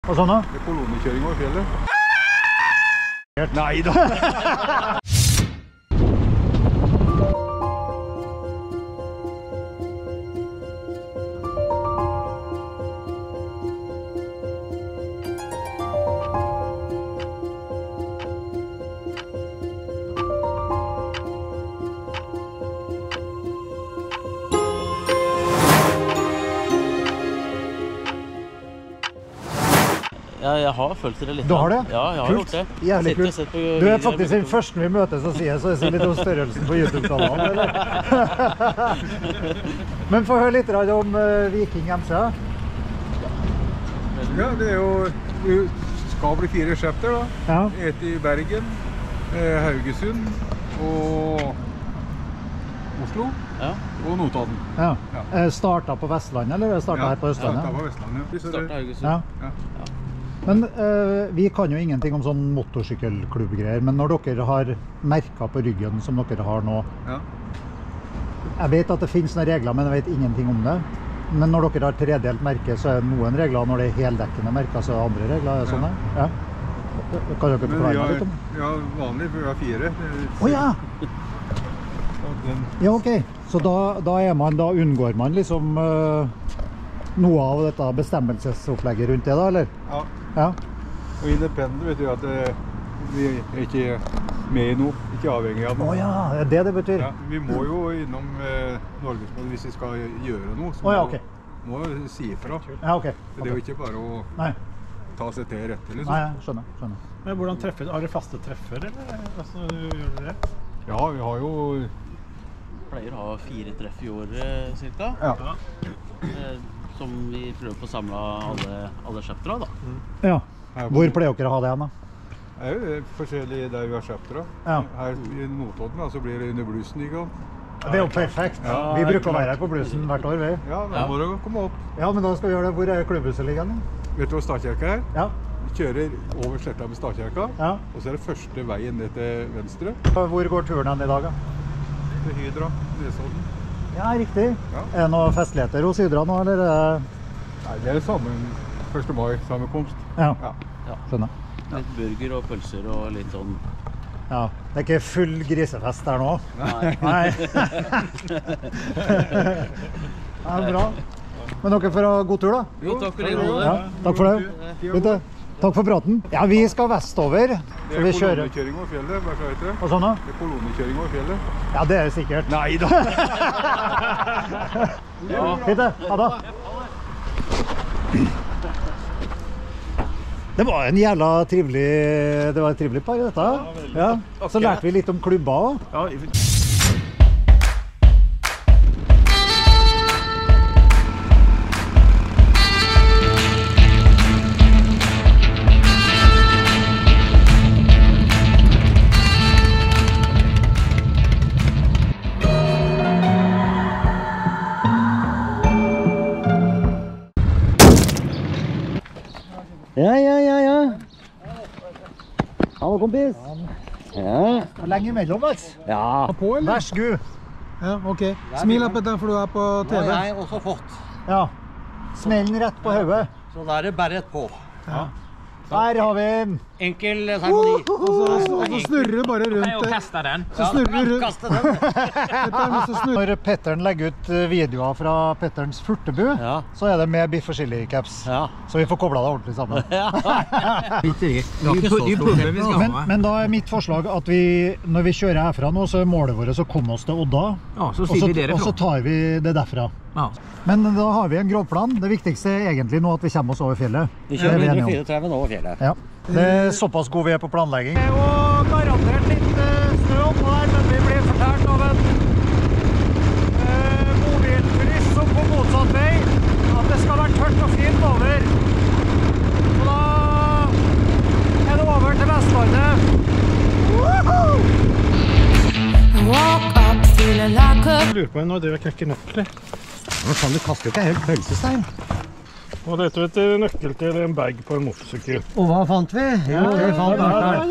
Hva sånn da? Det er kolonekjøring over fjellet. Nei da! Ja, jeg har følt det litt. Du har det? Ja, jeg har gjort det. Jævlig kult. Du er faktisk den første vi møtes og sier, så jeg sier litt om størrelsen på YouTube-kanalen, eller? Men få høre litt om Viking MC. Ja, det er jo... Det skal bli 4 skjepter da. Ja. Et i Bergen, Haugesund og Oslo og Notodden. Ja. Startet på Vestlandet, eller startet her på Østlandet? Ja, startet på Vestlandet. Startet Haugesund. Ja. Men vi kan jo ingenting om sånn motorsykkelklubbgreier, men når dere har merker på ryggen som dere har nå, jeg vet at det finnes noen regler, men jeg vet ingenting om det. Men når dere har tredelt merke, så er det noen regler. Når det er heldekkende merker, så er det andre regler. Er det sånn? Ja. Kan dere forklare meg litt om det? Ja, vanlig, for vi har 4. Åja! Ja, ok. Så da unngår man liksom noe av dette bestemmelsesopplegget rundt det da, eller? Ja. Og independent betyr at vi er ikke med i noe, ikke avhengig av noe. Åja, det er det betyr? Ja, vi må jo innom Norgesrådet hvis vi skal gjøre noe, så må vi si ifra. Ja, ok. Det er jo ikke bare å ta seg til rette, liksom. Nei, skjønner. Men hvordan treffer du? Har dere faste treffer, eller? Altså, gjør dere det? Ja, vi har jo... Pleier å ha 4 treff i året, cirka. Ja. Som vi prøver på å samle alle skjeptere da. Ja. Hvor pleier dere å ha det igjen da? Det er jo forskjellig der vi har skjeptere. Her i Notodden så blir det under Bluesligaen. Det er jo perfekt. Vi bruker å være her på Bluesen hvert år, vi. Ja, da må du komme opp. Ja, men da skal vi gjøre det. Hvor er klubbhuset liggende? Vet du hvor Stavkirka er? Ja. Vi kjører over sletta med Stavkirka, og så er det første veien ned til venstre. Hvor går turen hen i dag da? Til Hydra, Nesodden. Ja, riktig. Er det noen festligheter hos Hydra nå, eller? Nei, det er det samme 1. mai, sammenkomst. Ja, skjønner. Litt burger og pølser og litt sånn. Ja, det er ikke full grisefest der nå? Nei. Ja, bra. Men dere får ha god tur da? Jo, takk for det. Ja, takk for det. Takk for praten. Ja, vi skal vestover. Det er kolonekjøring over fjellet, bare så vet du. Hva sånn da? Det er kolonekjøring over fjellet. Ja, det er det sikkert. Nei da! Fint det, ha da. Det var en jævla trivelig, det var et trivelig par i dette. Ja, så lærte vi litt om klubba også. Ja. Hallo, kompis. Ja. Lenge imellom, altså. Ja. På, eller? Vær så god. Ja, ok. Smil opp etter for du er på TV. Nå har jeg også fått. Ja. Smellen rett på hodet. Så da er det bare et på. Ja. Her har vi en. Enkel seremoni. Og så snurrer du bare rundt. Jeg har jo kastet den. Så snurrer du rundt. Kastet den. Når Petteren legger ut videoer fra Petterens furtebu, så er det med biff og chili-caps. Så vi får koblet det ordentlig sammen. Men da er mitt forslag at når vi kjører herfra nå, så er målet vårt å komme oss til Odda. Og så tar vi det derfra. Men da har vi en grovplan. Det viktigste er egentlig nå at vi kommer oss over fjellet. Vi kjører 134 nå over fjellet. Ja. Det er såpass god vi er på planlegging. Det er jo garantert litt snø oppå her, men vi blir fortalt av en mobilturist som på motsatt vei at det skal være tørt og fint over. Så da er det over til Vestlandet. Jeg lurer på når dere knekker nøkler. Nå kan du kaste jo ikke helt pølsestein. Og dette er et nøkkel til en bag på en motorsykkel. Og hva fant vi? Jo, vi fant nøkkelen.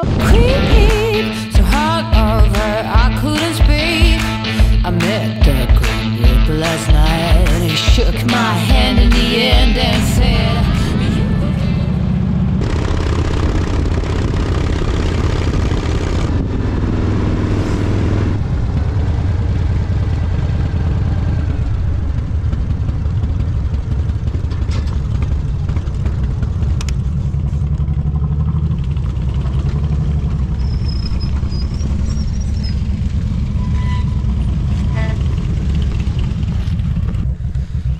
I met the group last night and he shook my hand in the end and said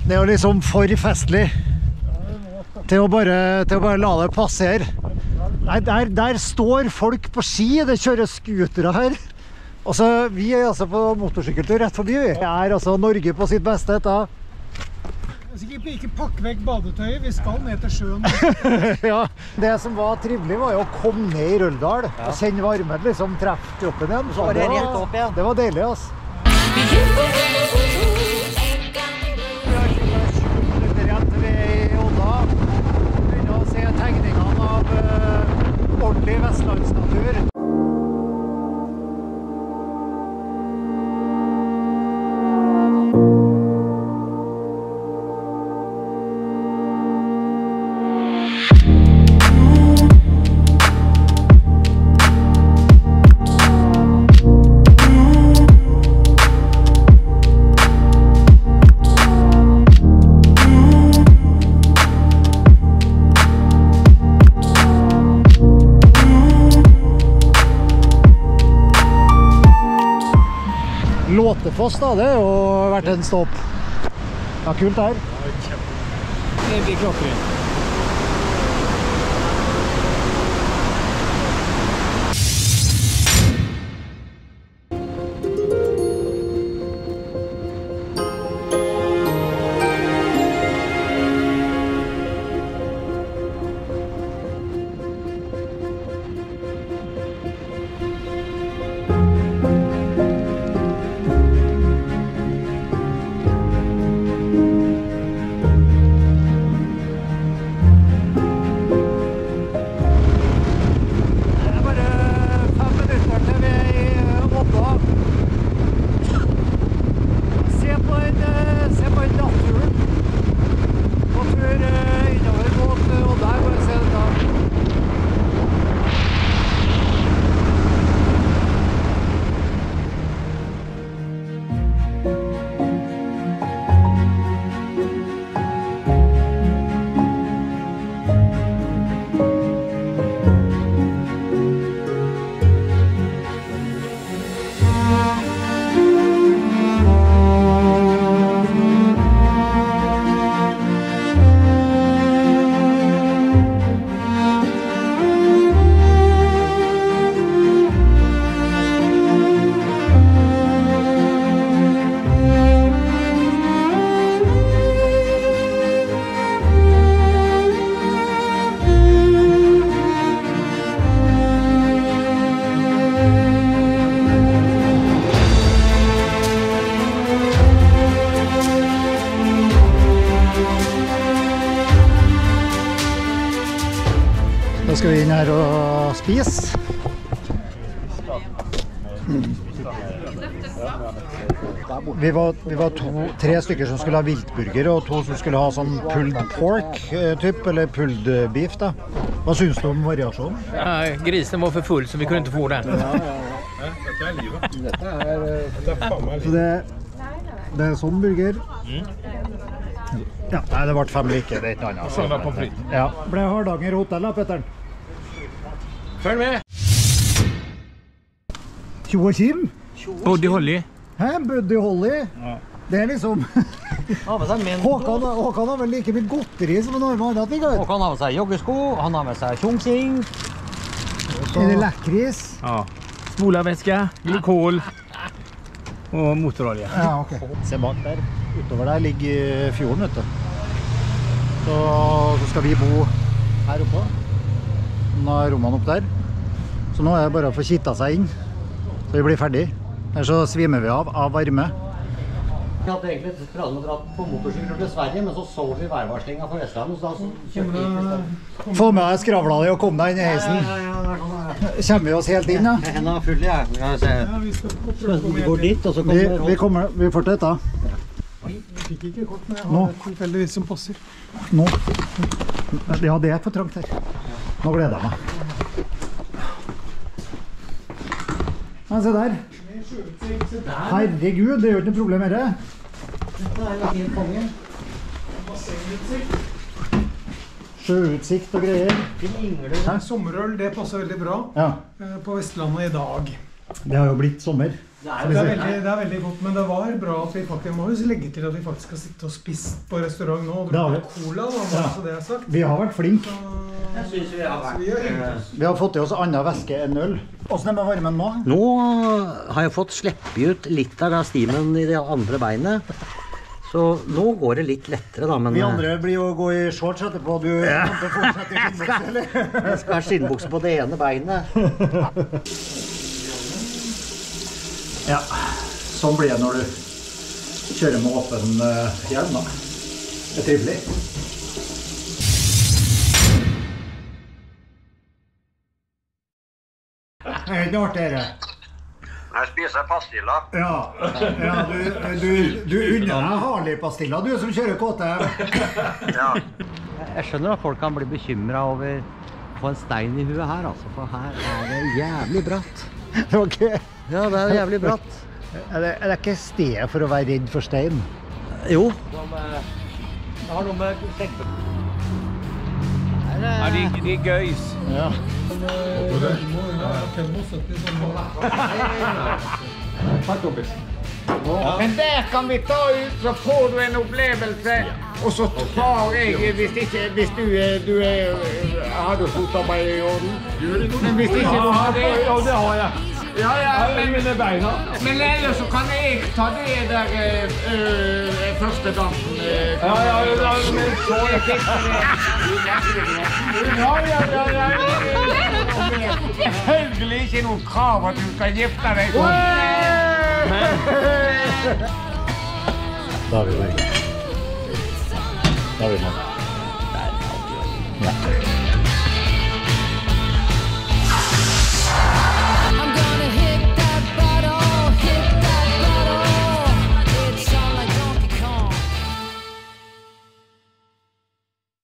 Det er jo liksom for festlig til å bare la det passere. Nei, der står folk på ski, det kjører skutere her. Altså, vi er altså på motorsykkeltur rett forbi. Vi er altså Norge på sitt beste etter. Ikke pakke vekk badetøyet, vi skal ned til sjøen. Ja, det som var trivelig var jo å komme ned i Røldal og kjenne varmen, liksom treffe kroppen igjen. Så var det rett opp igjen. Det var deilig, altså. Begynner å se tegningene av ordentlig vestlandsnatur. Låtefoss da, det har jo vært en stopp. Ja, kult her. Det blir klokkeren. Da skal vi inn her og spise. Vi var tre stykker som skulle ha viltburger, og to som skulle ha sånn pulled pork typ, eller pulled beef da. Hva synes du om variasjonen? Ja, grisen var for full, så vi kunne ikke få den. Dette er livet. Dette er faen meg Så livet. det er sånn burger. Ja, nei, det ble 5 like, det er ikke annet. Sånn da på fritt. Ja, ble Hardanger hotell da, Petteren? Følg med! Joachim? Buddy Holly. Hæ, Buddy Holly? Det er liksom... Håkan har vel like mye godteri som en annen ting, vet du? Håkan har med seg joggesko, han har med seg tjongqing. Er det lekkris? Ja. Spolarväska, glykol og motorolje. Ja, ok. Se bak der. Utover der ligger fjorden, vet du. Så skal vi bo her oppe. Nå er rommene opp der. Så nå er det bare å få kitta seg inn. Så vi blir ferdig. Her så svimer vi av varme. Vi hadde egentlig pratet om å dra på motorsykkel til Sverige, men så vi værvarslingen på Vestlandet, så da kjøpte vi ikke. Få med deg skravla di og kom deg inn i heisen. Kjemmer vi oss helt inn, ja? Hendene er fulle, jeg. Vi går dit, og så kommer Vi får til dette. Vi fikk ikke kort, men jeg Nå. har tilfeldigvis som passer. Nå. Ja, det er for trangt her. Nå gleder jeg meg. Ja, se der. Herregud, det er jo ikke noe problem med det. Dette er jo helt konge. Sjøutsikt og greier. Sommerøl, det passer veldig bra Ja. på Vestlandet i dag. Det har jo blitt sommer. Det er veldig godt, men det var bra at vi faktisk må legge til at vi faktisk skal sitte og spise på restaurant nå og drukke cola, bare så det er sagt. Vi har vært flinke. Jeg synes vi har vært... Vi har fått i oss annen væske enn øl. Hvordan er det med varmen nå? Nå har jeg fått slippe ut litt av stimen i det andre beinet. Så nå går det litt lettere da, men... Vi andre blir jo å gå i shorts etterpå. Du kan fortsette i skinnbukse, eller? Jeg skal ha skinnbukse på det ene beinet. Ja, sånn blir det når du kjører med åpen hjelm da. Det er trivelig. Det er ikke artig det. Jeg spiser pastiller. Ja, du unner deg Harley-pastiller, du som kjører KTM. Ja. Jeg skjønner at folk kan bli bekymret over å få en stein i huet her, altså, for her er det jævlig bratt. Ok. Ja, det er jævlig bratt. Er det ikke stedet for å være redd for stein? Jo. Det har noe med skjeggbukt. Ja, de er gøys. Ja. Men der kan vi ta ut, så får du en opplevelse, og så tar jeg, hvis du har du fotarbeid i orden? Men hvis ikke du har det... Ja, det har jeg. Ja, men ellers så kan jeg ta det der første dansen. Ja, men så jeg fikk det. Ja. Selvfølgelig ikke noe krav at du skal gifte deg. Da har vi det. Da har vi det. Ja.